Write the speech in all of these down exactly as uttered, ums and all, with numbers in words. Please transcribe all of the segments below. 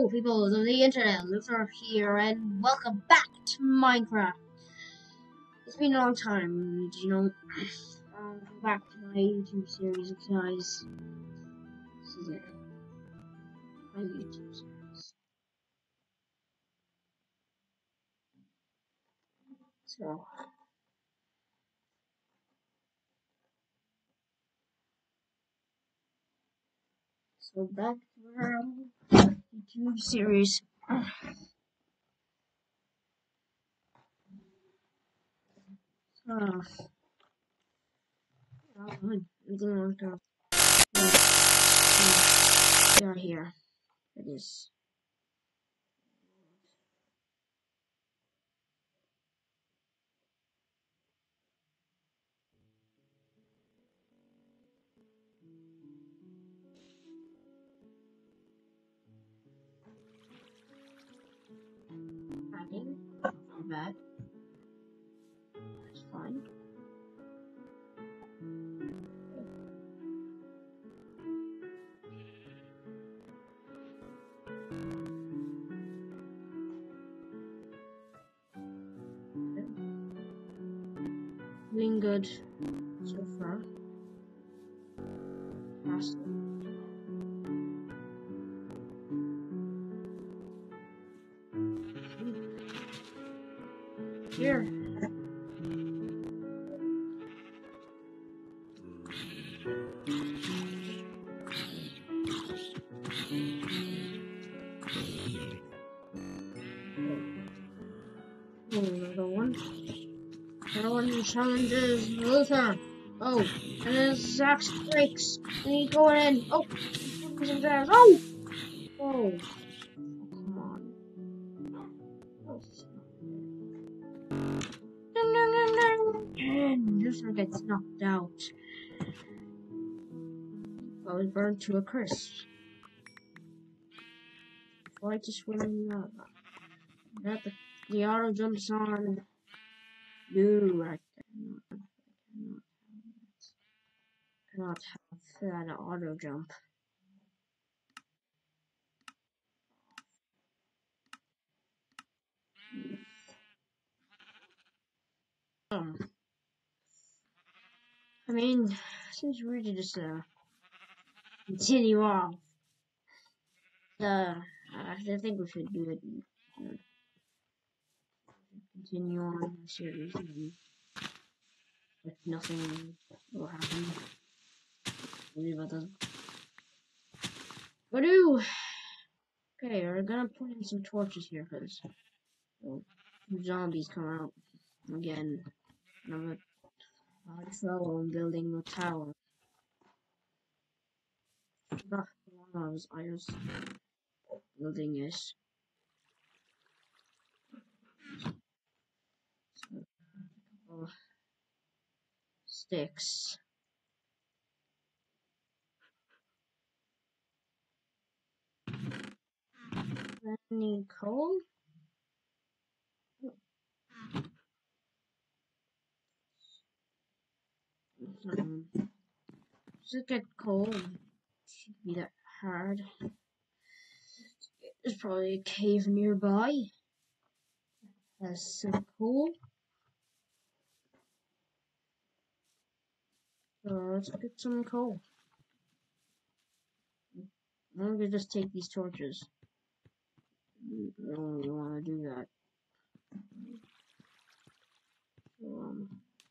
Hello, people of the internet. Luther here, and welcome back to Minecraft. It's been a long time, you know. Um, back to my YouTube series, guys. This is it. My YouTube series. So, so back to our um, YouTube series. Uh, oh, good. I'm gonna look up. We are here. It is. Hacking. Not bad. That's fine. Doing good so far. Fast. Here. Oh, another one. Another one challenges Luther. Oh, and then Zach's breaks. And he's going in. Oh, he's putting some gas. Oh! Oh. Oh, come on. Oh, and Luther gets knocked out. I was burned to a crisp. Before I just went in the That the, the auto jumps on. No, I cannot. I cannot have that auto jump. Um, I mean, since we're just uh continue off, uh, I think we should do it. Uh, continue on the series, and if nothing will happen. Maybe that doesn't. What do? Okay, we're gonna put in some torches here because well, zombies come out again. And I'm a hard fellow in building a tower. Not one I was, I was building this. So, oh, sticks. Then need coal. Um, just get coal. Shouldn't be that hard. There's probably a cave nearby. That's some coal. So let's get some coal. I'm gonna just take these torches. I don't really want to do that. So, um,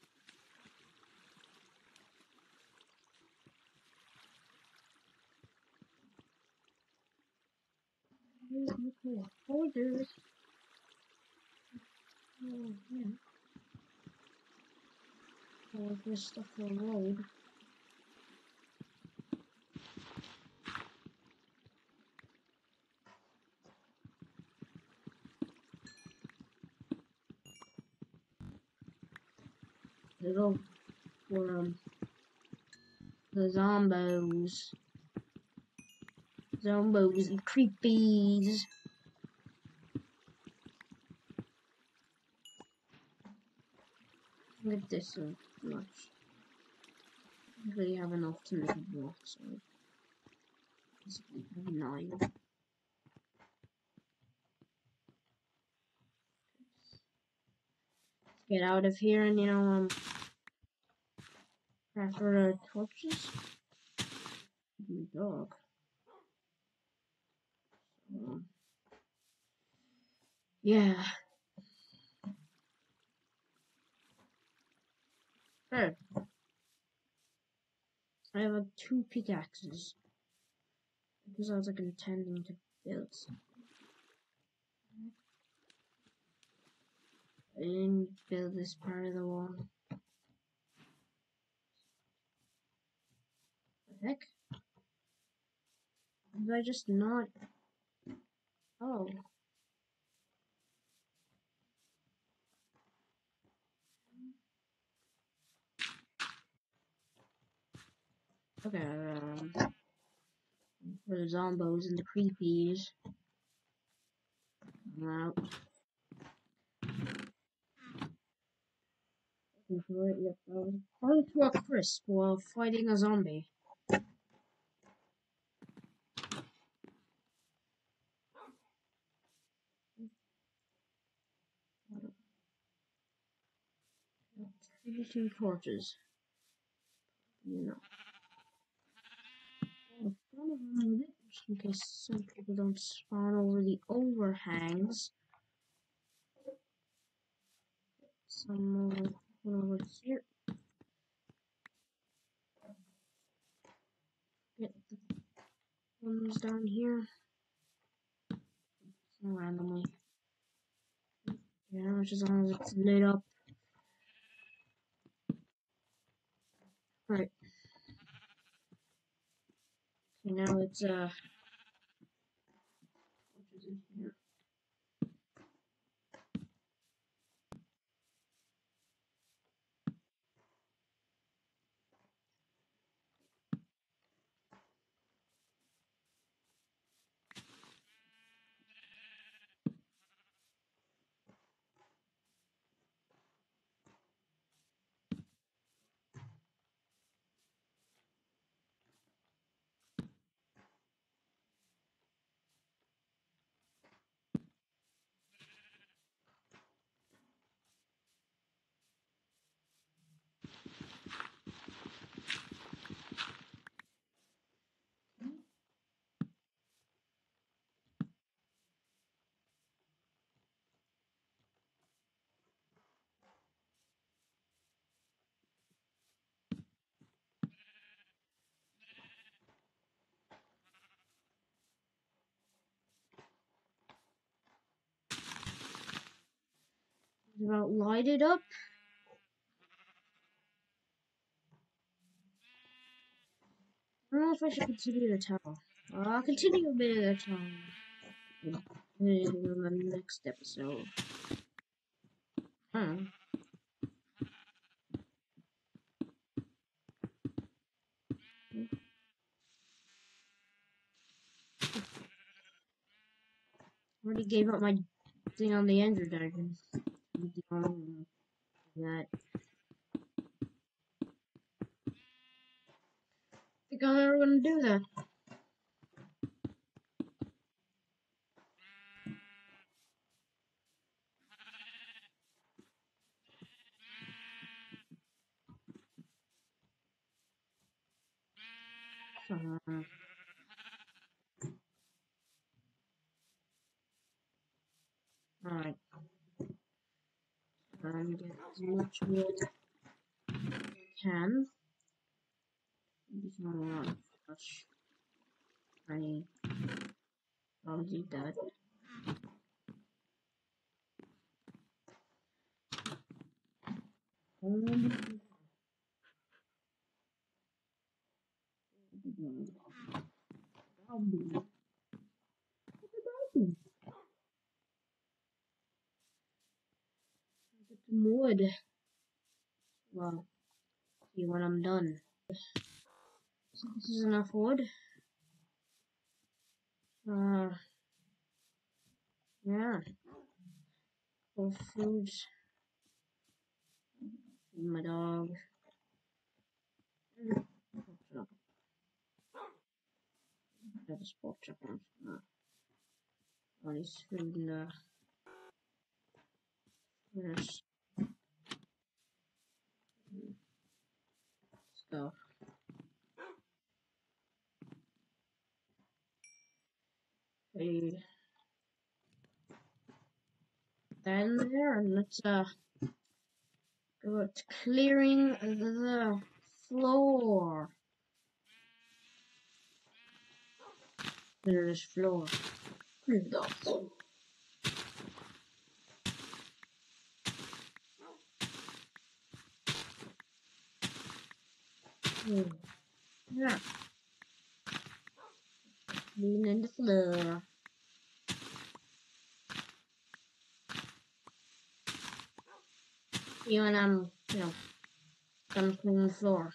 where's my coal? Torches. Oh, yeah. All this stuff will load. It'll for um the zombos. Zombos and creepies. Look at this so much. I don't really have enough to make a block, so basically nine. get out of here and, you know, um, craft our torches. My dog. Um, yeah. Sure. I have like two pickaxes because I was like intending to build some. I didn't build this part of the wall. What the heck? Did I just not? Oh. Okay. Um, for the zombos and the creepies. I'm out. Looking for it. Yep. I was trying to a crisp while fighting a zombie. Thirty-two torches. You know. I'll follow them with it, just in case some people don't spawn over the overhangs. Some uh, one over here. Get the ones down here. So randomly. Yeah, which as long as it's lit up. Right. Okay, now it's uh which is in here. It's about lighted up. I don't know if I should continue the tunnel. I'll continue a bit of the tunnel in the next episode. Hmm. Already gave up my thing on the Ender Dragon. That. I think I'm never gonna do that. Uh, Alright. Um, get as much wood as I can. Just not a lot of much. I I'll do that. Um, I'll do. Get some wood. Well, see when I'm done. So this is enough wood. Uh, yeah. For food. My dog. Got a spot check on all his food in the furnace. go. Okay. Then there, and let's uh go to clearing the floor. Clear this floor. Clear the floor. Hmm. Yeah. Cleaning the floor. See when I'm, you know, done cleaning the floor.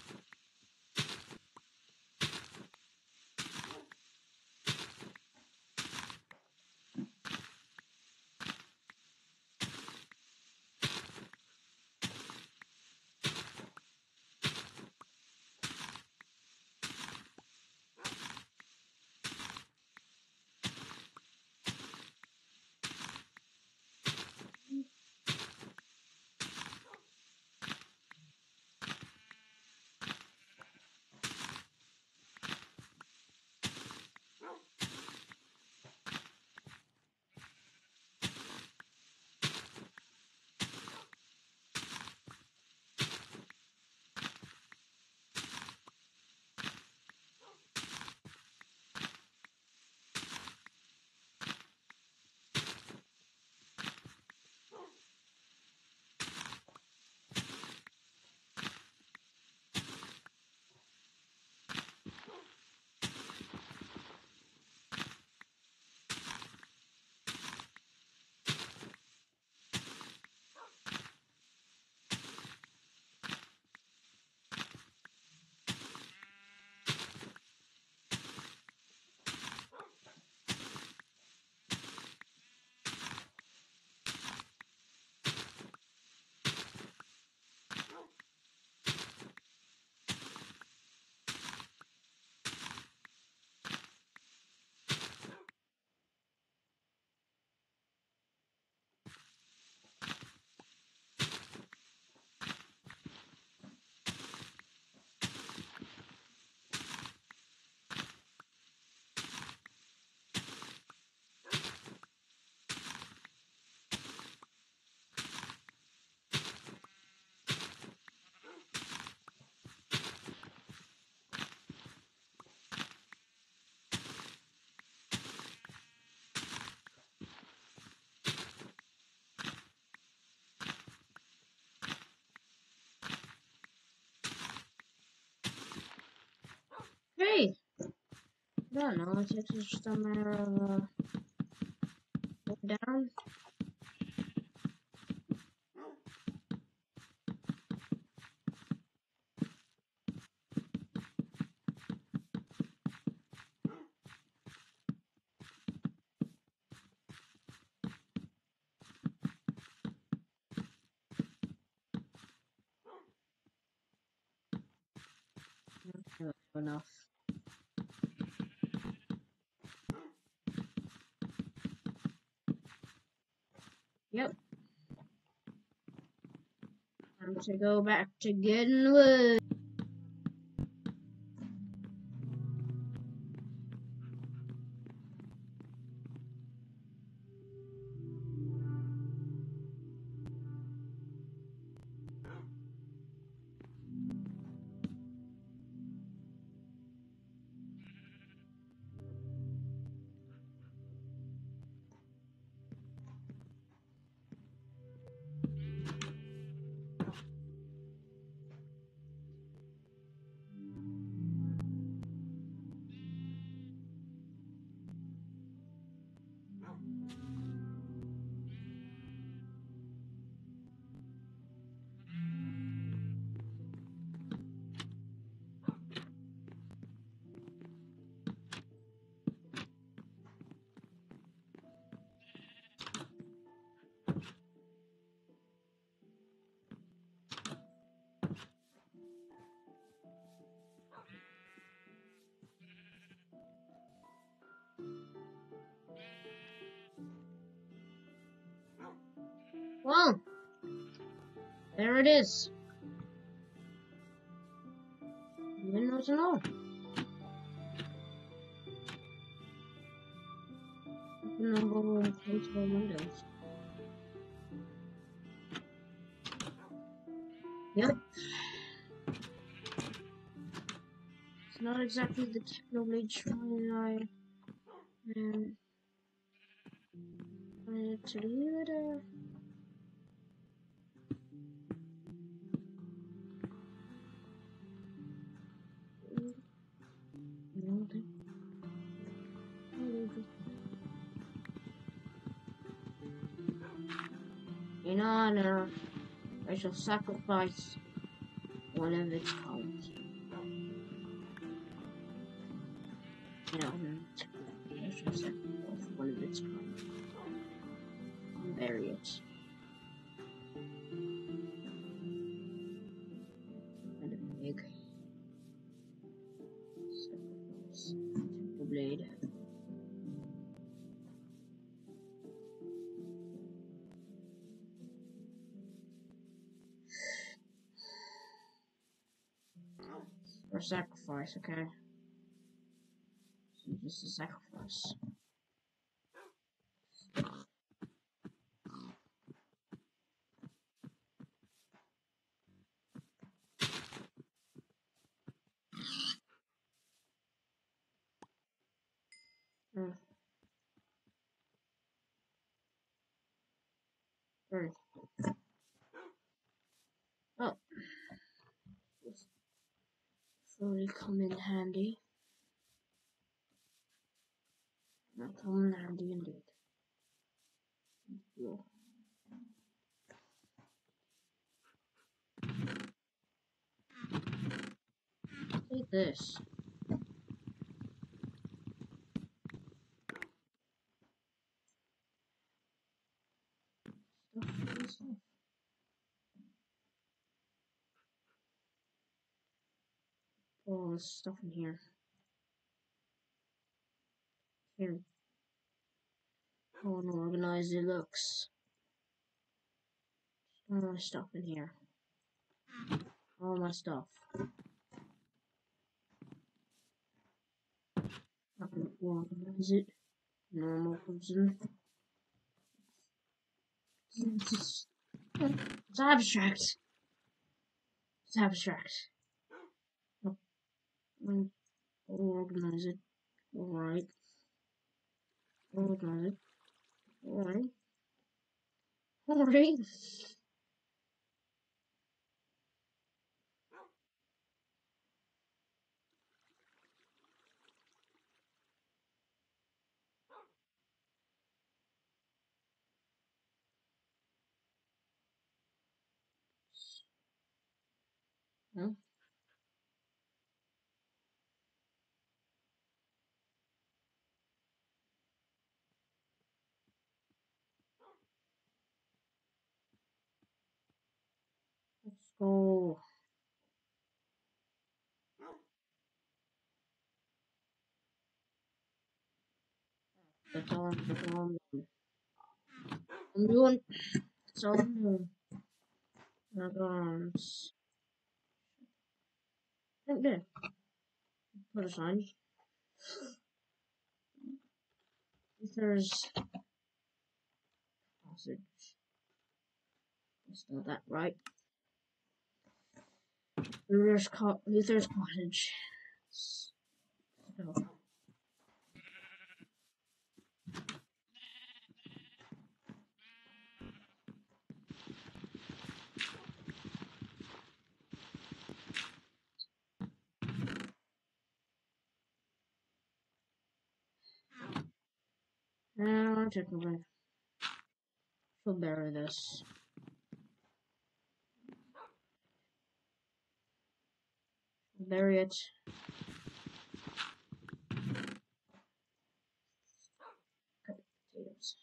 Hey! I don't know, it's just a matter of, uh, going down. Okay, enough. Yep. Time to go back to getting wood. Well, there it is. Windows and all. Open the whole and close the windows. Yep. It's not exactly the techno-blade shrine I um, wanted to leave it uh, in honor, I shall sacrifice one of its kind. In honor, I shall sacrifice one of its kind. And bury it. And a big sacrifice. The blade. Or sacrifice, okay? So just a sacrifice. Hmm. Hmm. Oh, this really come in handy. Not come in handy indeed. Yeah. Take this. Stuff, stuff. All this stuff in here. Here. How unorganized it looks. All my stuff in here. All my stuff. Not gonna organize it. Normal person. It's, it's abstract. It's abstract. No, I'll organize it. Alright. Organize it. Alright. Alright. Huh? Let's go. That's all, that's all I'm doing. I'm doing. That's all I'm doing. My arms. Right there. Put a sign. Luther's passage. That's not that right. Luther's, co Luther's cottage. So. And technically, she'll bury this. Bury it. Cut potatoes.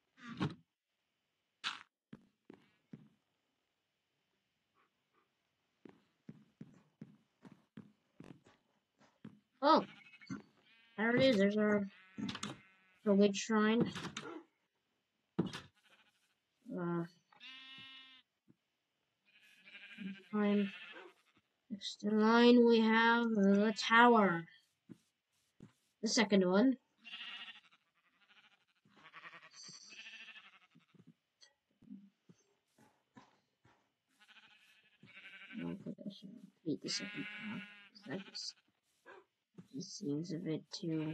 Oh, there it is. There's our the witch shrine. Uh, shrine. Next in line we have the tower. The second one. I don't think I should repeat the second part. That just, just seems a bit too,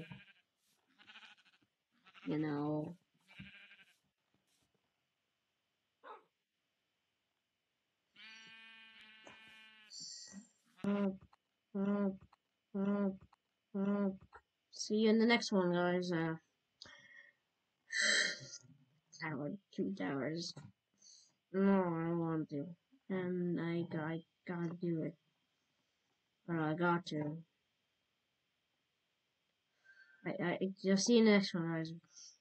you know. Uh, uh, uh, uh. See you in the next one, guys. Uh, tower, two towers. No, I don't want to, and I, I gotta do it. But I got to. I, I just see you in the next one, guys.